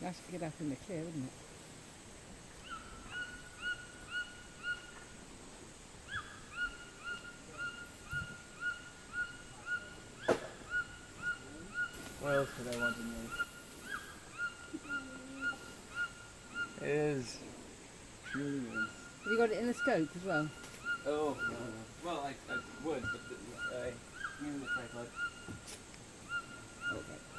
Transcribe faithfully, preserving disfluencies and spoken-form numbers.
Nice to get up in the clear, isn't it? What else could I want to know? It is. Truly is. Have you got it in the scope as well? Oh, no, no. Well, I, I would, but the, I, uh, in the tripod. Okay.